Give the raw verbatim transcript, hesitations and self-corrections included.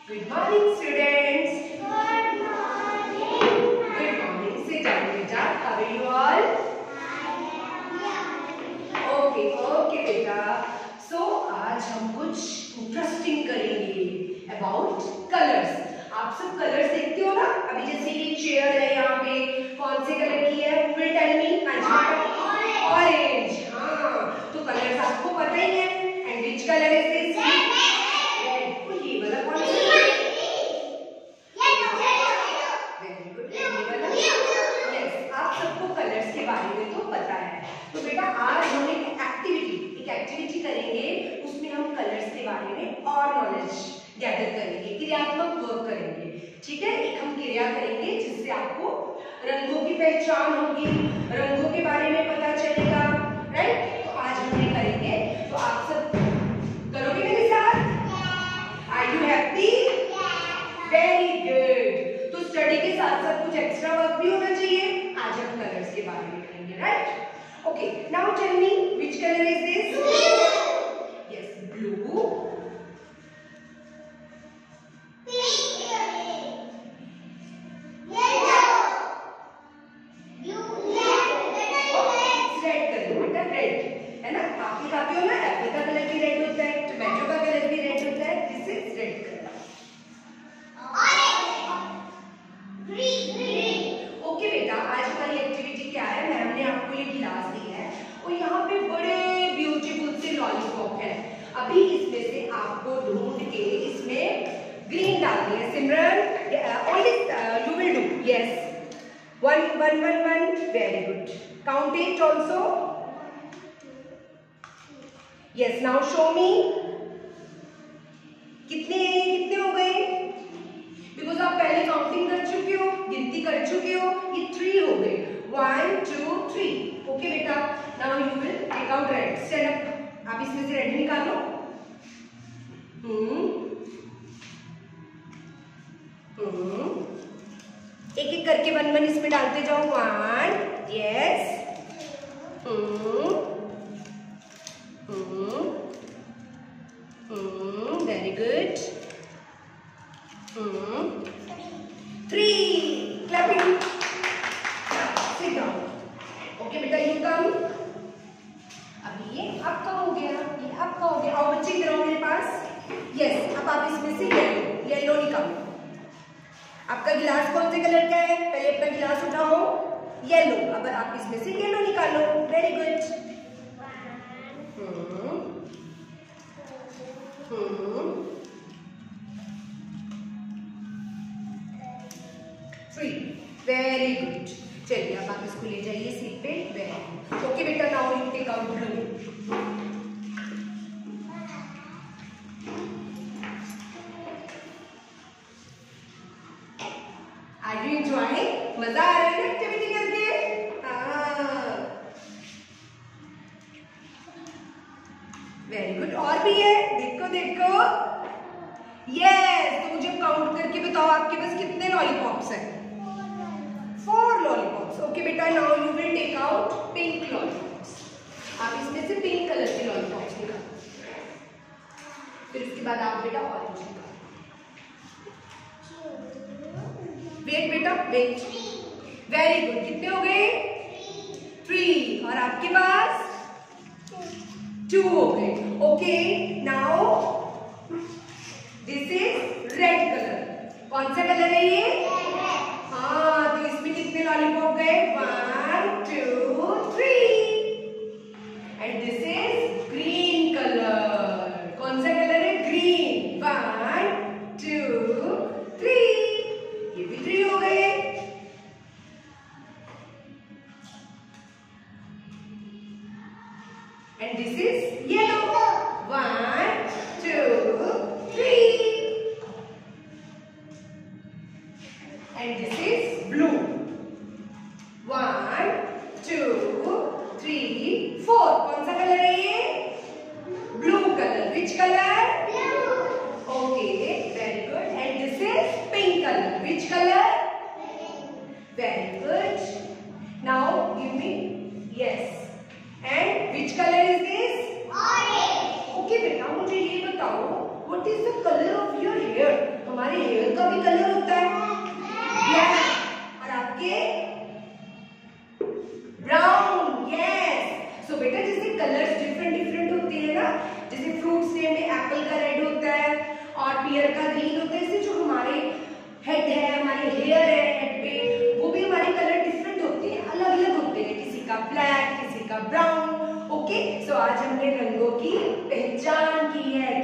Good morning, students. Good morning. Good morning. Sit down, beta. How are you all? Okay, okay, beta. So आज हम कुछ interesting करेंगे about colors. आप सब colours देखते हो ना? अभी जैसे ये चेयर है यहाँ पे, कौन से कलर की है? Who will tell me? Orange. हाँ, तो कलर्स आपको पता ही है. And which color is this? Red. तो ये वाला कौन सा? कलर्स के बारे में तो पता है. तो बेटा आज हम एक एक्टिविटी एक एक्टिविटी करेंगे, उसमें हम कलर्स के बारे में और नॉलेज गैदर करेंगे, क्रियात्मक वर्क करेंगे. ठीक है, एक हम क्रिया करेंगे जिससे आपको रंगों की पहचान होगी, रंगों के बारे में पता चलेगा. राइट, तो आज हम ये करेंगे. तो आप सब करोगे मेरे साथ? Are you happy? Very good. तो स्टडी के साथ साथ कुछ एक्स्ट्रा वर्क भी होना चाहिए. आज हम कलर्स के बारे में करेंगे. Right, okay. Now tell me which colour is this? Yes, blue, अभी इसमें से आपको ढूंढ के इसमें ग्रीन डालनी है. Simran, only you will do. Yes, one one one one. Very good. Count it also. Yes, now show me. कितने कितने हो गए? बिकॉज आप पहले काउंटिंग कर चुके हो, गिनती कर चुके हो. ये थ्री हो गए. One two three. ओके बेटा, now you will take out red. Stand up. आप इसमें से रेड निकालो. हम्म हम्म एक एक करके वन वन इसमें डालते जाओ. One. Yes. Hmm hmm hmm very good. Hmm three. Clapping. Sit down. Okay बेटा, यू कम. अभी ये आपका हो गया, ये आपका हो गया. आओ बच्चे, इधर आओ मेरे पास. यस, अब आप इसमें से येलो येलो निकालो. आपका गिलास कौन से कलर का है? पहले अपना गिलास उठाओ. येलो. अब आप इसमें से येलो निकालो. Very good. Hmm hmm three. Very good. चलिए अब आप इसको ले जाइए सीट पे. Very good. ओके बेटा, now you take out blue. Are you enjoying? मजा आ रहा है एक्टिविटी करके? हाँ, वेरी गुड. और भी है, देखो देखो. यस, तो मुझे काउंट करके बताओ आपके पास कितने लॉलीपॉप्स हैं? Four lollipops. ओके बेटा, now you will take out pink lollipops. आप इसमें से पिंक कलर के लॉलीपॉप्स निकालो. फिर उसके बाद आप बेटा ऑरेंज निकालो. वेट बेटा, वेट. Very good. कितने हो गए? थ्री. और आपके पास टू हो गए. Okay, now this is red colour. कौन सा कलर है ये? हाँ, तो इसमें कितने लॉलीपॉप गए? One two three. And this is green colour. कौन सा कलर है? ग्रीन. One two three. ये भी थ्री हो गए. And this is yellow. One two three. And this is blue. One, का भी कलर होता है ब्लैक और आपके ब्राउन। यस, सो बेटा जैसे कलर्स डिफरेंट डिफरेंट होते हैं ना, जैसे फ्रूट्स में एप्पल का रेड होता है और पियर का ग्रीन होता है, इससे जो हमारे हेड है, हमारे हेयर है हेड पे, वो भी हमारे कलर डिफरेंट होते हैं, अलग अलग होते हैं, किसी का ब्लैक, किसी का ब्राउन। ओके, सो आज हमने रंगों की पहचान की है,